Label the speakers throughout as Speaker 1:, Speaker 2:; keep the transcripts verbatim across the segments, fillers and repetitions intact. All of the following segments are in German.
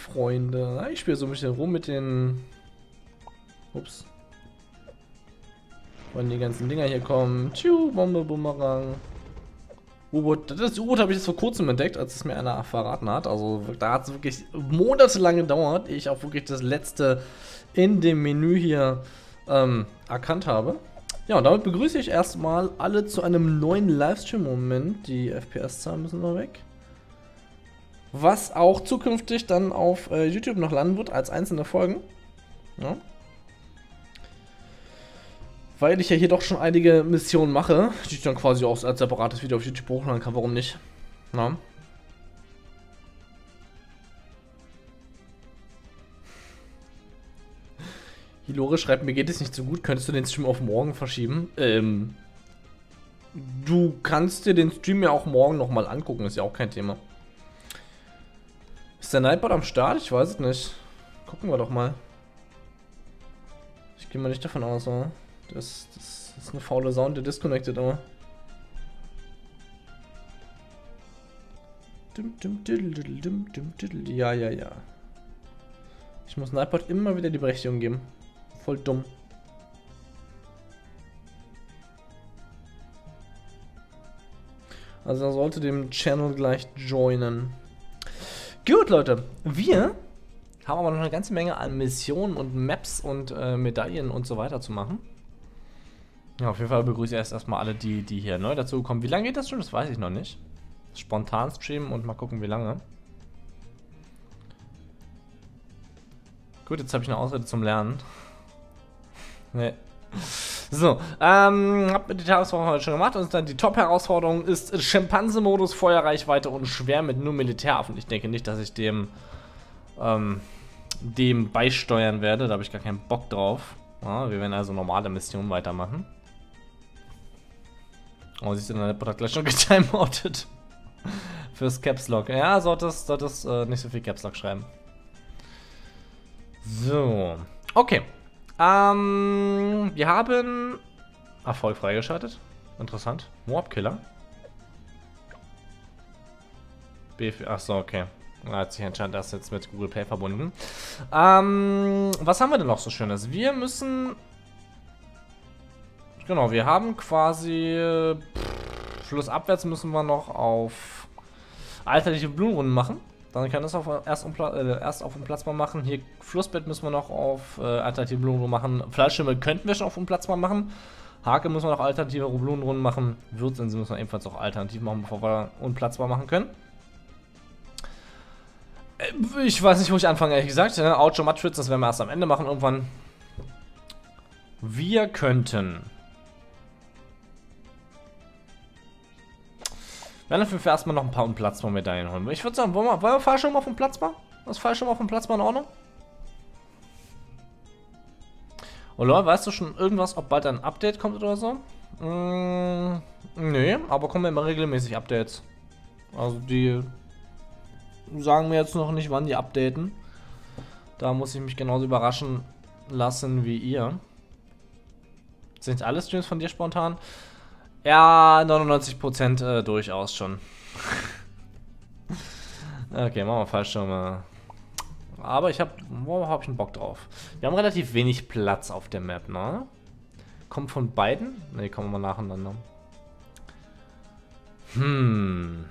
Speaker 1: Freunde. Ich spiele so ein bisschen rum mit den... Ups. Wenn die ganzen Dinger hier kommen. Tschu, Bombe, Bumerang. U-Boot. Das U-Boot habe ich jetzt vor kurzem entdeckt, als es mir einer verraten hat. Also da hat es wirklich monatelang gedauert, ehe ich auch wirklich das letzte in dem Menü hier ähm, erkannt habe. Ja, und damit begrüße ich erstmal alle zu einem neuen Livestream-Moment. Die F P S-Zahlen müssen noch weg. Was auch zukünftig dann auf äh, YouTube noch landen wird als einzelne Folgen. Ja. Weil ich ja hier doch schon einige Missionen mache, die ich dann quasi auch als separates Video auf YouTube hochladen kann, warum nicht? Ja. Hilore schreibt, mir geht es nicht so gut, könntest du den Stream auf morgen verschieben? Ähm, du kannst dir den Stream ja auch morgen nochmal angucken, ist ja auch kein Thema. Ist der Nightbot am Start? Ich weiß es nicht. Gucken wir doch mal. Ich gehe mal nicht davon aus, oder? Das, das ist eine faule Sound, der disconnected immer. Ja, ja, ja. Ich muss Nightbot immer wieder die Berechtigung geben. Voll dumm. Also er sollte dem Channel gleich joinen. Gut, Leute. Wir haben aber noch eine ganze Menge an Missionen und Maps und äh, Medaillen und so weiter zu machen. Ja, auf jeden Fall begrüße ich erst erstmal alle, die, die hier neu dazu kommen. Wie lange geht das schon? Das weiß ich noch nicht. Spontan streamen und mal gucken, wie lange. Gut, jetzt habe ich eine Ausrede zum Lernen. Nee. So, ähm, hab mir die Tageswoche heute schon gemacht und dann die Top-Herausforderung ist Schimpanse-Modus, Feuerreichweite und schwer mit nur Militäraffen. Ich denke nicht, dass ich dem, ähm, dem beisteuern werde, da habe ich gar keinen Bock drauf. Ja, wir werden also normale Missionen weitermachen. Oh, siehst du, der Bot hat gleich schon getimeoutet. Fürs Caps Lock. Ja, solltest, solltest äh, nicht so viel Caps Lock schreiben. So. Okay. Ähm, wir haben Erfolg freigeschaltet. Interessant. Moab-Killer. B vier. Achso, okay. Da hat sich anscheinend das jetzt mit Google Pay verbunden. Ähm, was haben wir denn noch so Schönes? Wir müssen... Genau, wir haben quasi... Pff, flussabwärts müssen wir noch auf alternative Blumenrunden machen. Dann kann das auf, erst, um, äh, erst auf dem Platzbau machen. Hier Flussbett müssen wir noch auf äh, alternative Blumenrunden machen. Fleischschimmel könnten wir schon auf dem Platzbau machen. Hake müssen wir noch alternative Blumenrunden machen. Würzinsel müssen wir ebenfalls auch alternativ machen, bevor wir unplatzbar machen können. Ich weiß nicht, wo ich anfange, ehrlich gesagt. Ja, Oucho Matschwitz, das werden wir erst am Ende machen irgendwann. Wir könnten... Wir werden dafür erstmal noch ein paar Unplatzbar-Medaillen holen. Ich würde sagen, wollen wir, wollen wir Fallschirm auf dem Platzbar? Ist Fallschirm auf dem Platzbar in Ordnung? Oder weißt du schon irgendwas, ob bald ein Update kommt oder so? Mm, nee, aber kommen immer regelmäßig Updates. Also die sagen mir jetzt noch nicht, wann die updaten. Da muss ich mich genauso überraschen lassen wie ihr. Sind alle Streams von dir spontan? Ja, neunundneunzig Prozent äh, durchaus schon. Okay, machen wir Fallschirme. Aber ich habe, wo habe ich einen Bock drauf? Wir haben relativ wenig Platz auf der Map, ne? Kommt von beiden? Ne, kommen wir nacheinander. Hm.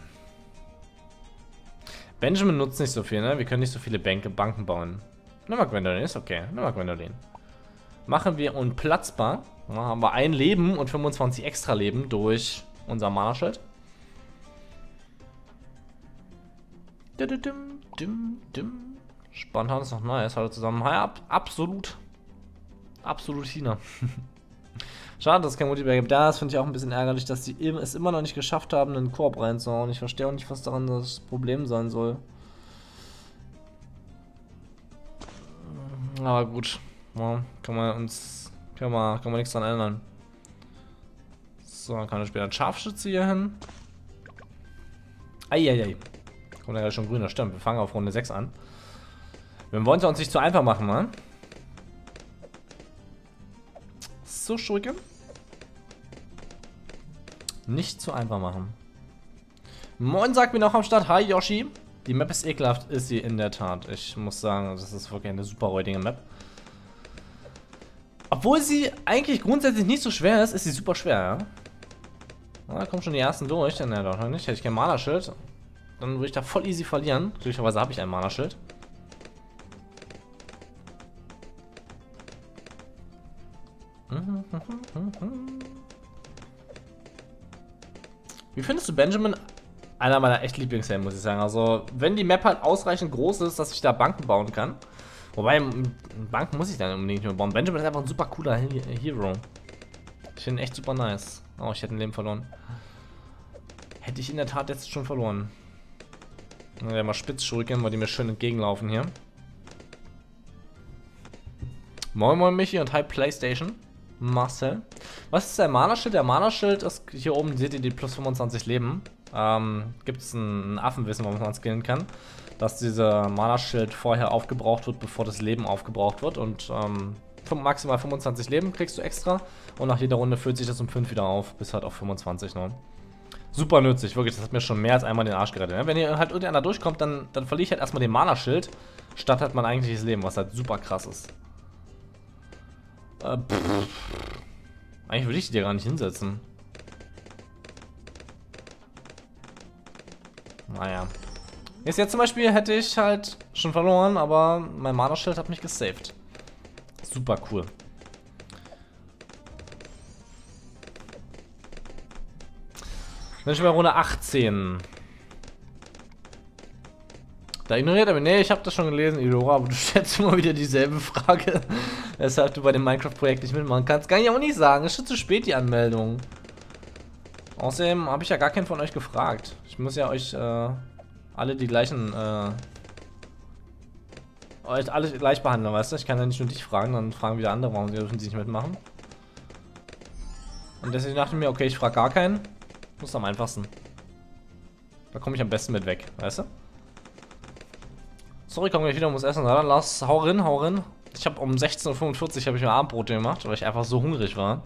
Speaker 1: Benjamin nutzt nicht so viel, ne? Wir können nicht so viele Bänke, Banken bauen. Nimm mal Gwendolyn, ist okay. Nimm mal Gwendolyn. Machen wir unplatzbar. Ja, haben wir ein Leben und fünfundzwanzig extra Leben durch unser Mana-Schild. Spontan ist noch nice. Hallo zusammen. Hi, ab, absolut. Absolut China. Schade, dass es kein Multiplayer gibt. Das finde ich auch ein bisschen ärgerlich, dass die es immer noch nicht geschafft haben, einen Koop reinzuhauen. Ich verstehe auch nicht, was daran das Problem sein soll. Aber gut. Ja, kann man uns... Kann man, kann man nichts dran ändern. So, dann kann ich später ein Scharfschütze hier hin. Eieiei. Kommt ja schon grüner, stimmt. Wir fangen auf Runde sechs an. Wir wollen es uns nicht zu einfach machen, ne? So, Schurke. Nicht zu einfach machen. Moin, sagt mir noch am Start. Hi, Yoshi. Die Map ist ekelhaft, ist sie in der Tat. Ich muss sagen, das ist wirklich eine super räudige Map. Obwohl sie eigentlich grundsätzlich nicht so schwer ist, ist sie super schwer, ja. Na, da kommen schon die ersten durch. Ne, doch noch nicht. Hätte ich kein Mana-Schild, dann würde ich da voll easy verlieren. Glücklicherweise habe ich ein Mana-Schild. Wie findest du Benjamin? Einer meiner echt Lieblingshelden, muss ich sagen. Also, wenn die Map halt ausreichend groß ist, dass ich da Banken bauen kann. Wobei, Banken muss ich dann unbedingt nicht mehr bauen. Benjamin ist einfach ein super cooler Hero. Ich finde ihn echt super nice. Oh, ich hätte ein Leben verloren. Hätte ich in der Tat jetzt schon verloren. Dann werden wir spitz schurken, weil die mir schön entgegenlaufen hier. Moin Moin Michi und Hi PlayStation. Marcel. Was ist der Mana-Schild? Der Mana-Schild ist hier oben, seht ihr die plus fünfundzwanzig Leben. Ähm, gibt es ein, ein Affenwissen, womit man skillen kann. Dass dieser Mana-Schild vorher aufgebraucht wird, bevor das Leben aufgebraucht wird. Und ähm, maximal fünfundzwanzig Leben kriegst du extra. Und nach jeder Runde füllt sich das um fünf wieder auf, bis halt auf fünfundzwanzig noch. Super nützlich, wirklich. Das hat mir schon mehr als einmal den Arsch gerettet. Ne? Wenn ihr halt irgendeiner durchkommt, dann, dann verliere ich halt erstmal den Mana-Schild, statt halt mein eigentliches Leben, was halt super krass ist. Äh, Eigentlich würde ich die dir gar nicht hinsetzen. Naja. Jetzt, jetzt zum Beispiel hätte ich halt schon verloren, aber mein Mana-Schild hat mich gesaved. Super cool. Dann schon bei Runde achtzehn. Da ignoriert er mich. Nee, ich habe das schon gelesen, Ilora, aber du stellst immer wieder dieselbe Frage. Weshalb du bei dem Minecraft-Projekt nicht mitmachen kannst. Kann ich auch nicht sagen. Ist schon zu spät, die Anmeldung. Außerdem habe ich ja gar keinen von euch gefragt. Ich muss ja euch äh, alle die gleichen, äh, euch alle gleich behandeln, weißt du? Ich kann ja nicht nur dich fragen, dann fragen wieder andere, warum dürfen sie nicht mitmachen. Und deswegen dachte ich mir, okay, ich frage gar keinen. Das ist am einfachsten. Da komme ich am besten mit weg, weißt du? Sorry, komm gleich wieder, muss essen. Na dann lass, hau rein, hau rein. Ich habe um sechzehn Uhr fünfundvierzig habe ich mir Abendbrot gemacht, weil ich einfach so hungrig war.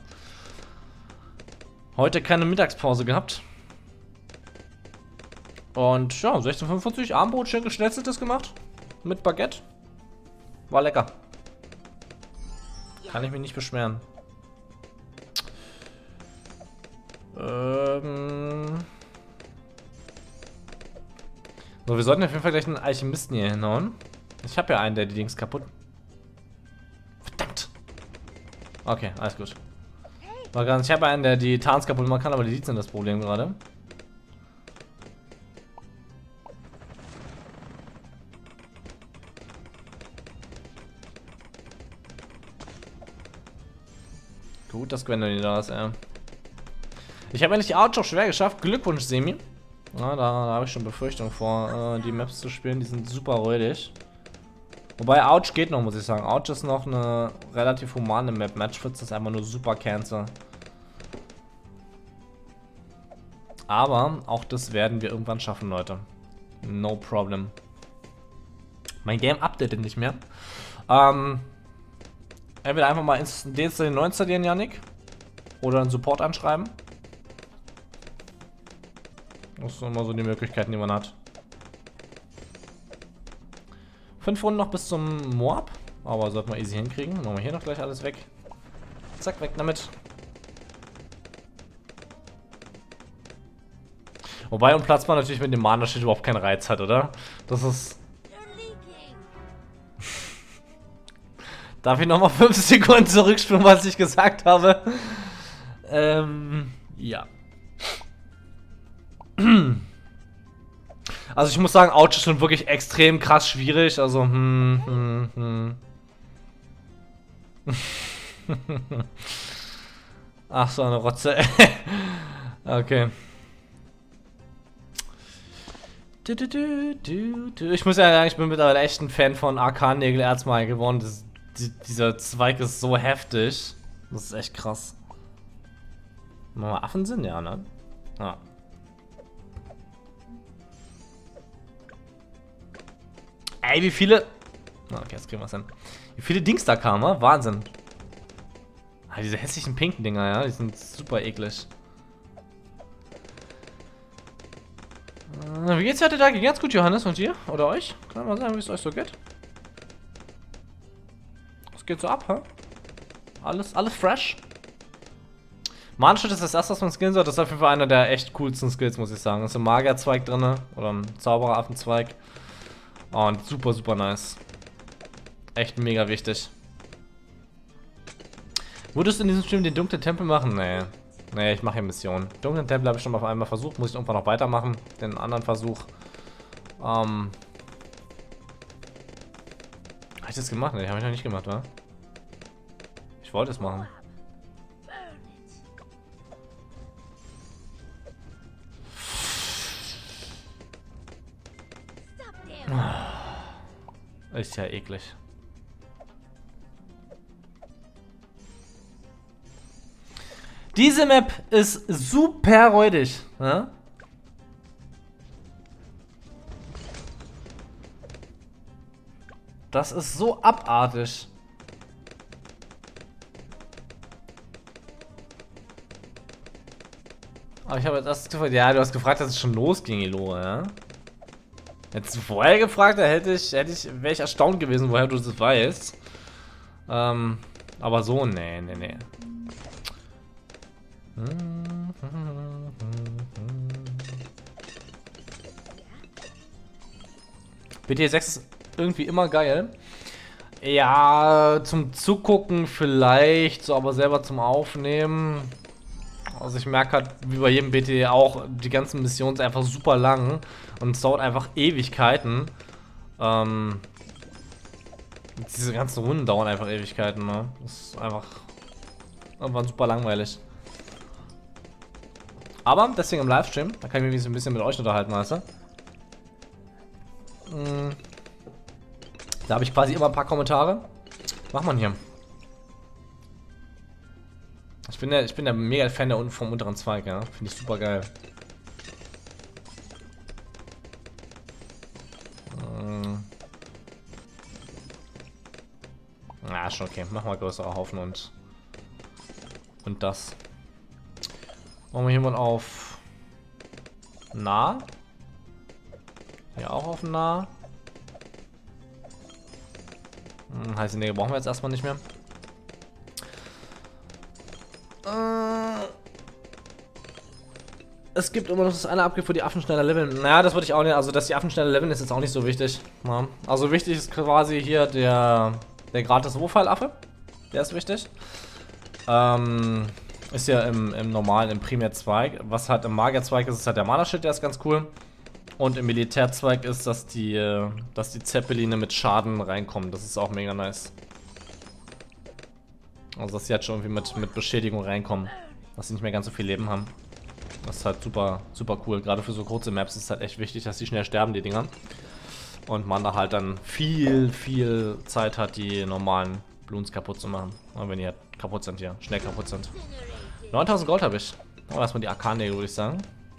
Speaker 1: Heute keine Mittagspause gehabt. Und ja, sechzehn Uhr fünfundvierzig Abendbrot, schön geschnetzeltes gemacht. Mit Baguette. War lecker. Kann ich mich nicht beschweren. Ähm... So, wir sollten auf jeden Fall gleich einen Alchemisten hier hinhauen. Ich habe ja einen, der die Dings kaputt... Verdammt! Okay, alles gut. War ganz, ich habe einen, der die Tarns kaputt machen kann, aber die sind das Problem gerade. Gut, dass Gwendolyn da ist, ey. Ich habe endlich die Ouch auch schwer geschafft. Glückwunsch, Semi. Ja, da, da habe ich schon Befürchtung vor, äh, die Maps zu spielen. Die sind super räudig. Wobei Ouch geht noch, muss ich sagen. Ouch ist noch eine relativ humane Map. Matchfits ist einfach nur super Cancer. Aber auch das werden wir irgendwann schaffen, Leute. No problem. Mein Game updatet nicht mehr. Ähm, entweder einfach mal deinstallieren, neu installieren, Yannick. Oder einen Support anschreiben. Das sind immer so die Möglichkeiten, die man hat. Fünf Runden noch bis zum Moab. Aber sollten wir easy hinkriegen. Machen wir hier noch gleich alles weg. Zack, weg damit. Wobei und Platzmann natürlich mit dem Mana-Schild überhaupt keinen Reiz hat, oder? Das ist... Darf ich nochmal fünf Sekunden zurückspringen, was ich gesagt habe? Ähm, ja. Also ich muss sagen, Ouch ist schon wirklich extrem krass schwierig. Also, hm, hm, hm. Ach, so eine Rotze. Okay. Ich muss ja sagen, ich bin mittlerweile echt ein Fan von Arkannägel Erzmal geworden. Das, die, dieser Zweig ist so heftig. Das ist echt krass. Mal Affen sind, ja, ne? Ja. Ey, wie viele... Okay, jetzt kriegen wir es hin. Wie viele Dings da kamen, Wahnsinn. Ah, diese hässlichen pinken Dinger, ja, die sind super eklig. Äh, wie geht's heute da? Geht ganz gut, Johannes, und dir? Oder euch? Kann man sagen, wie es euch so geht? Was geht so ab, hä? Alles, alles fresh? Manschild ist das erste, was man skillen soll. Das ist auf jeden Fall einer der echt coolsten Skills, muss ich sagen. Ist ein Magierzweig drin oder ein Zaubereraffenzweig. Und super, super nice. Echt mega wichtig. Würdest du in diesem Stream den dunklen Tempel machen? Nee. Nee, ich mache hier Missionen. Dunklen Tempel habe ich schon mal auf einmal versucht. Muss ich irgendwann noch weitermachen. Den anderen Versuch. Ähm. Habe ich das gemacht? Nee, habe ich noch nicht gemacht, wa? Ich wollte es machen. Ist ja eklig. Diese Map ist super räudig. Ja? Das ist so abartig. Aber ich habe jetzt erst gefragt, ja, du hast gefragt, dass es schon losging, Elore, ja? Hättest du vorher gefragt, da hätte ich, hätte ich, wäre ich erstaunt gewesen, woher du das weißt. Ähm, aber so, nee, nee, nee. B T sechs ist irgendwie immer geil. Ja, zum Zugucken vielleicht, so aber selber zum Aufnehmen. Also ich merke halt, wie bei jedem B T auch, die ganzen Missionen sind einfach super lang und es dauert einfach Ewigkeiten. Ähm, diese ganzen Runden dauern einfach Ewigkeiten, ne? Das ist einfach irgendwann super langweilig. Aber deswegen im Livestream, da kann ich mich ein bisschen mit euch unterhalten, weißt du? Hm. Da habe ich quasi immer ein paar Kommentare. Was macht man hier? Ich bin der, ich bin der mega Fan der, vom unteren Zweig, ja. Finde ich super geil. Hm. Ja, schon okay. Machen wir größere Haufen und und das. Machen wir hier mal auf nah. Hier auch auf nah. Hm, heiße Nägel brauchen wir jetzt erstmal nicht mehr. Äh, es gibt immer noch das eine Upgrade, wo die Affen schneller leveln. Naja, das würde ich auch nicht. Also, dass die Affen schneller leveln, ist jetzt auch nicht so wichtig. Ja. Also, wichtig ist quasi hier der, der gratis Wurfheilaffe. Der ist wichtig. Ähm. Ist ja im, im normalen, im Primärzweig. Was halt im Magierzweig ist, ist halt der Mana-Schild, der ist ganz cool. Und im Militärzweig ist, dass die, dass die Zeppeline mit Schaden reinkommen. Das ist auch mega nice. Also, dass sie halt schon irgendwie mit, mit Beschädigung reinkommen. Dass sie nicht mehr ganz so viel Leben haben. Das ist halt super, super cool. Gerade für so kurze Maps ist es halt echt wichtig, dass die schnell sterben, die Dinger. Und man da halt dann viel, viel Zeit hat, die normalen Bloons kaputt zu machen. Und wenn die halt kaputt sind hier, schnell kaputt sind. neuntausend Gold habe ich. Oh, erstmal die Arkan-Nägel, würde ich sagen.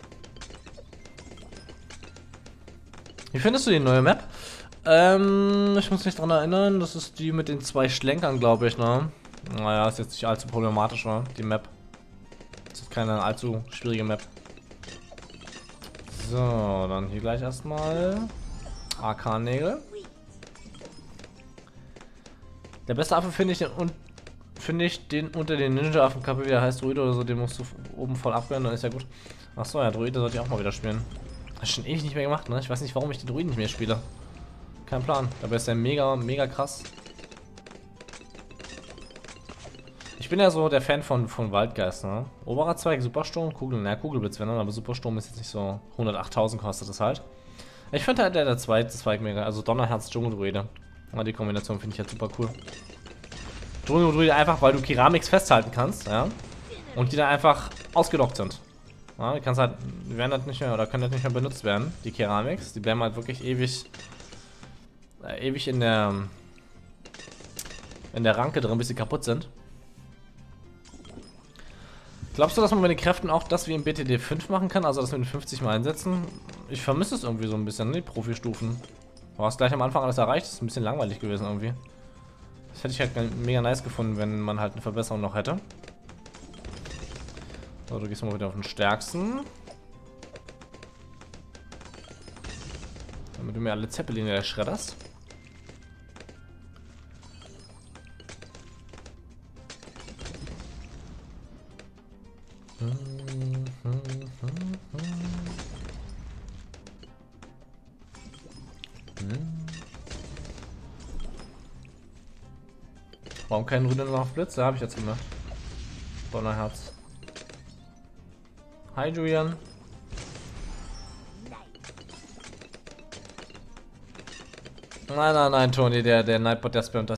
Speaker 1: Wie findest du die neue Map? Ähm, ich muss mich daran erinnern, das ist die mit den zwei Schlenkern, glaube ich, ne? Naja, ist jetzt nicht allzu problematisch, ne? Die Map. Das ist keine allzu schwierige Map. So, dann hier gleich erstmal Arkan-Nägel. Der beste Affe finde ich den und finde ich den unter den Ninja-Affenkappe, wie der heißt, Druide oder so, den musst du oben voll abwehren, dann ist ja gut. Achso, ja, Druide sollte ich auch mal wieder spielen. Das ist schon ewig nicht mehr gemacht, ne? Ich weiß nicht, warum ich den Druiden nicht mehr spiele. Kein Plan. Dabei ist der mega, mega krass. Ich bin ja so der Fan von, von Waldgeist, ne? Oberer Zweig, Supersturm, Kugel, na Kugelblitz, wenn dann, aber Supersturm ist jetzt nicht so. hundertachttausend kostet das halt. Ich finde halt der, der zweite Zweig mega, also Donnerherz, Dschungeldruide. Ja, die Kombination finde ich halt super cool. Dschungeldruide einfach, weil du Keramiks festhalten kannst, ja? Und die dann einfach ausgelockt sind. Ja, die kannst halt, die werden halt nicht mehr, oder können halt nicht mehr benutzt werden, die Keramiks. Die bleiben halt wirklich ewig, äh, ewig in der, in der Ranke drin, bis sie kaputt sind. Glaubst du, dass man mit den Kräften auch das wie im B T D fünf machen kann? Also, dass wir den fünfzig mal einsetzen? Ich vermisse es irgendwie so ein bisschen, ne? Die Profi-Stufen. Du hast gleich am Anfang alles erreicht. Das ist ein bisschen langweilig gewesen irgendwie. Das hätte ich halt mega nice gefunden, wenn man halt eine Verbesserung noch hätte. So, du gehst mal wieder auf den stärksten. Damit du mir alle Zeppeline schredderst. Warum kein Rüdenlaufblitz? Da habe ich jetzt gemacht. Donnerherz. Hi Julian. Nein, nein, nein, Toni, der, der Nightbot, der spammt das.